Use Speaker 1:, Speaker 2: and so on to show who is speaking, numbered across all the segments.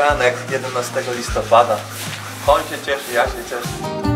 Speaker 1: ranek 11 listopada. On się cieszy, ja się cieszę.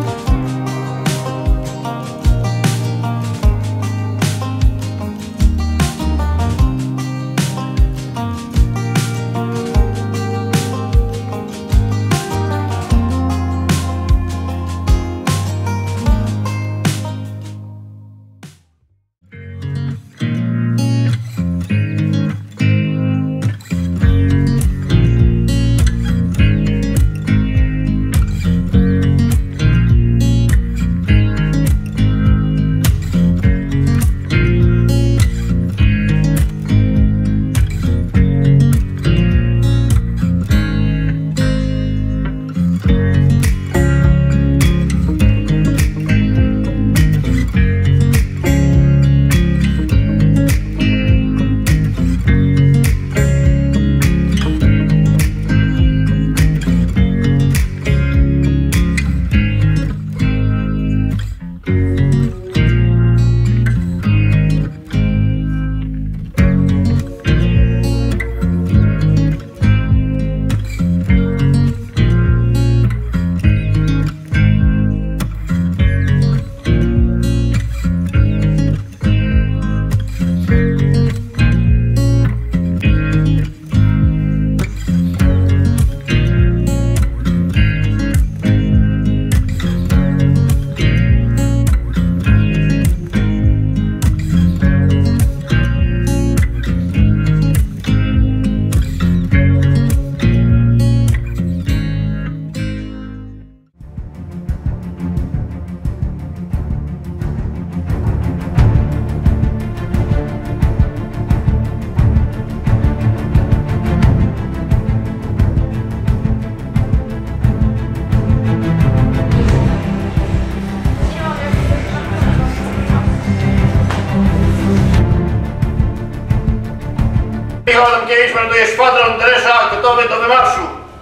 Speaker 2: Michał Adamkiewicz melduje szwadron Dresza gotowy do wymarszu.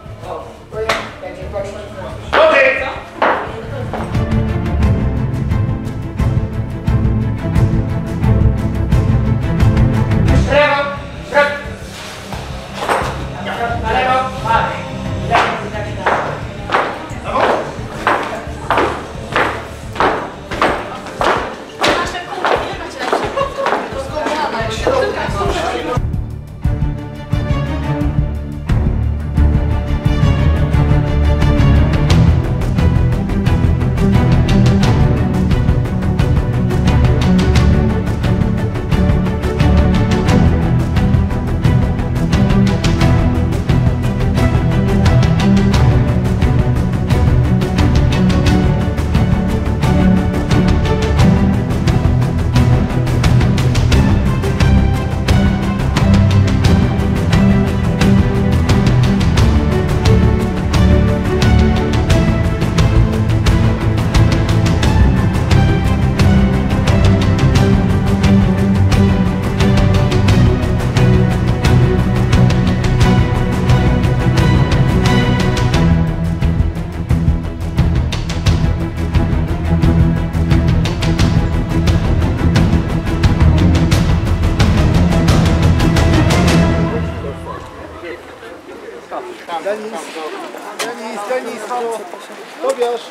Speaker 2: Gotowy!
Speaker 3: Lewo, na lewo,
Speaker 4: Denis, halo, Tobiasz.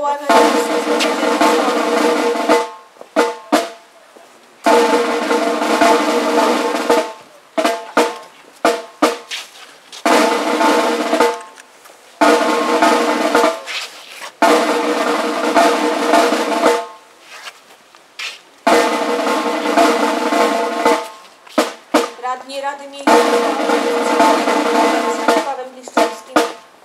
Speaker 3: odwołane radni Rady Miejskiej z Pawłem Piszczewskim.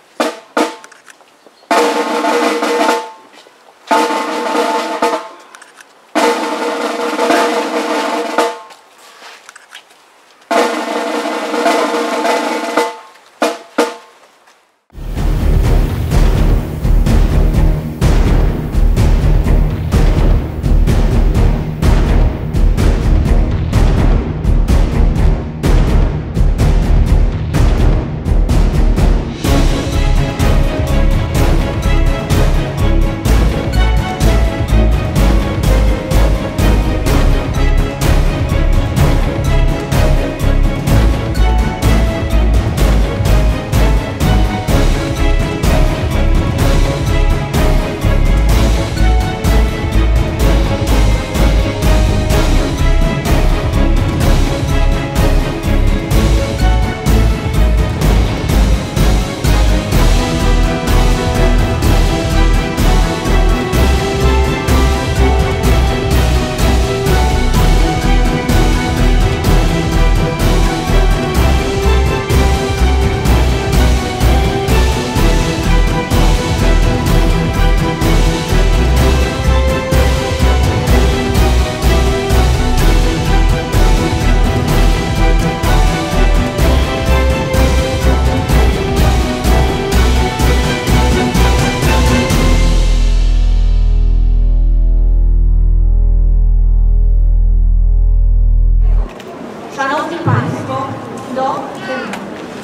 Speaker 3: Szanowni Państwo, do hymnu.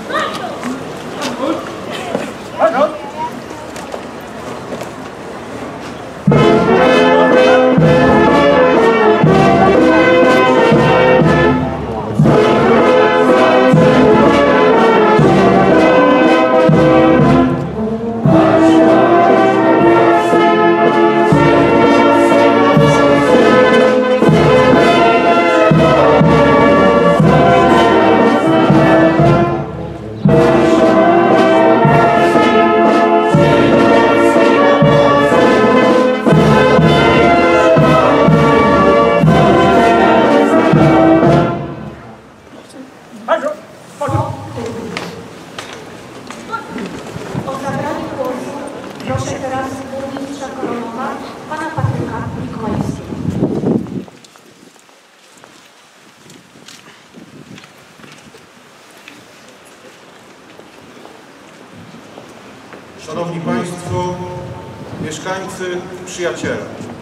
Speaker 3: O zabranie głosu proszę teraz burmistrza Koronowa, pana Patryka Mikołajewskiego.
Speaker 5: Szanowni Państwo, mieszkańcy, przyjaciele.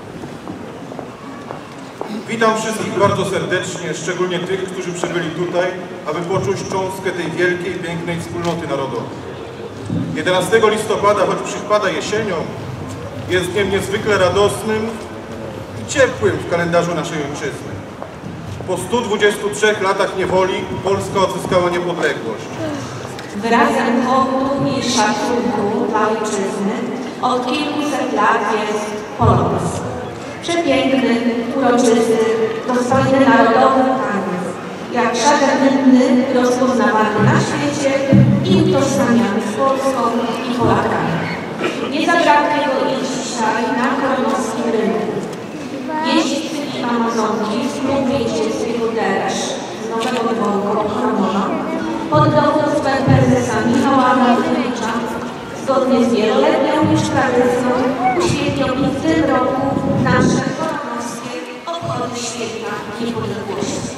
Speaker 5: Witam wszystkich bardzo serdecznie, szczególnie tych, którzy przybyli tutaj, aby poczuć cząstkę tej wielkiej, pięknej wspólnoty narodowej. 11 listopada, choć przypada jesienią, jest dniem niezwykle radosnym i ciepłym w kalendarzu naszej ojczyzny. Po 123 latach niewoli Polska odzyskała niepodległość.
Speaker 3: Wyrazem hołdu i szacunku dla ojczyzny od kilkuset lat jest Polones. Przepiękny, uroczysty, dostojny narodowy taniec, jak żaden inny rozpoznawany na świecie i utożsamiany z Polską i Polakami. Nie zabraknie go i dzisiaj na koronowskim rynku. Jeźdźcy i Amazonki z klubu jeździeckiego Deresz z Nowego Dworku Koronowa pod dowództwem prezesa Michała Martynowicza zgodnie z wieloletnią już tradycją uświetnią i w tym roku nasze koronowskie obchody święta niepodległości.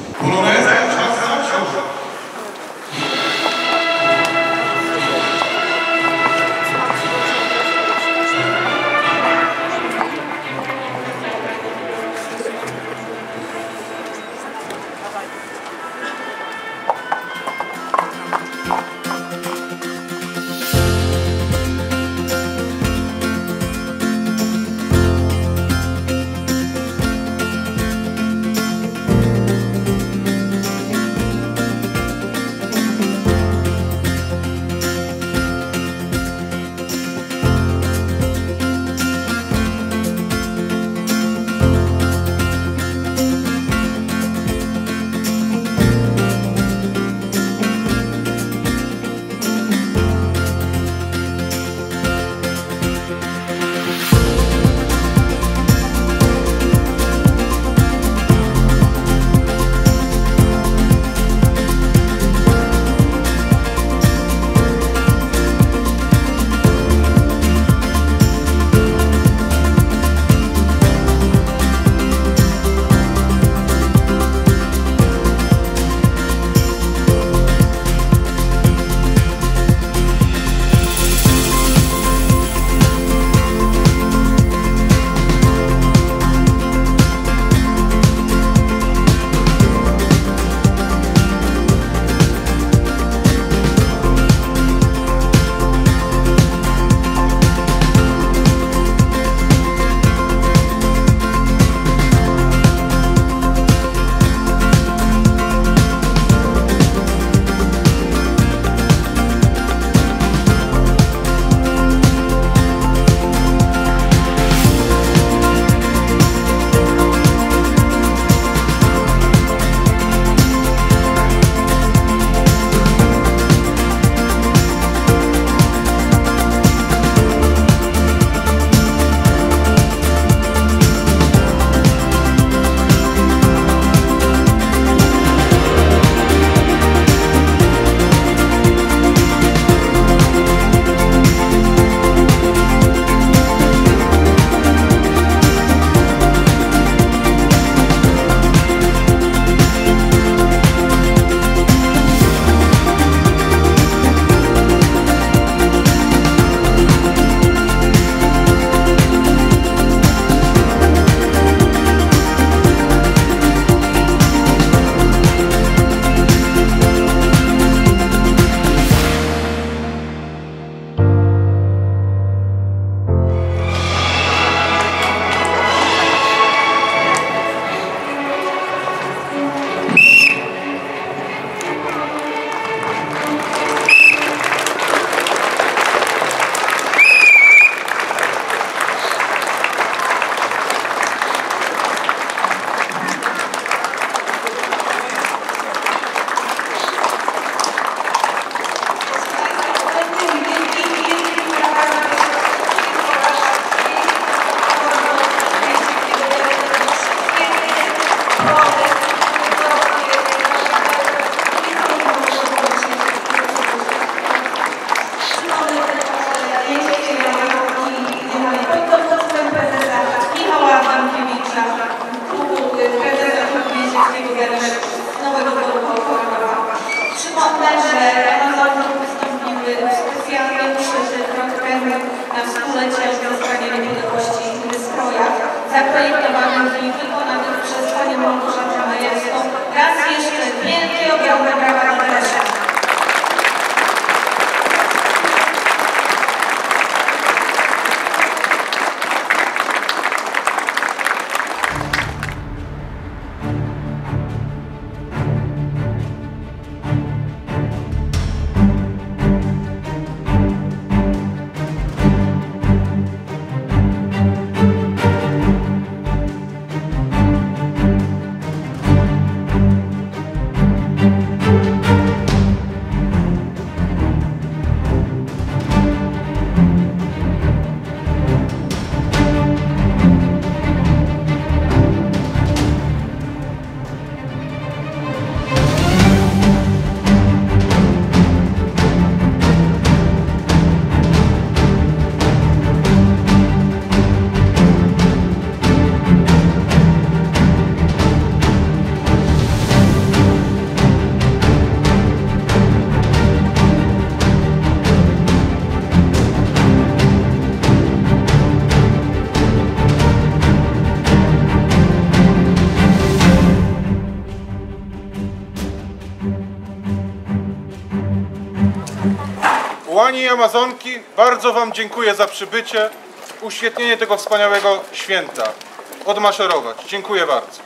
Speaker 5: Kapłani i Amazonki, bardzo Wam dziękuję za przybycie, uświetnienie tego wspaniałego święta. Odmaszerować. Dziękuję bardzo.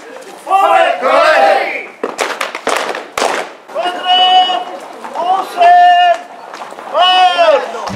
Speaker 2: Kolej! Kwadrat! 8! Marsz!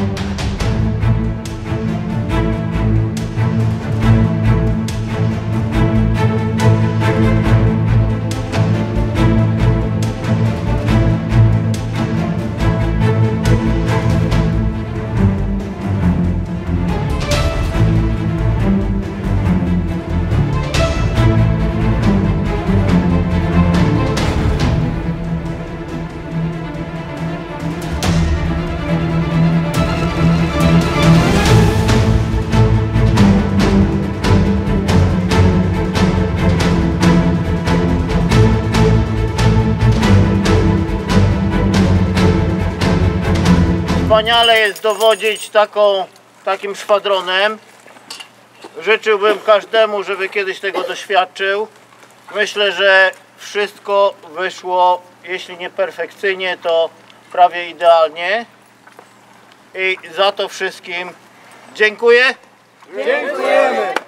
Speaker 2: Wspaniale jest dowodzić takim szwadronem. Życzyłbym każdemu, żeby kiedyś tego doświadczył. Myślę, że wszystko wyszło, jeśli nie perfekcyjnie, to prawie idealnie. I za to wszystkim dziękuję.
Speaker 4: Dziękujemy.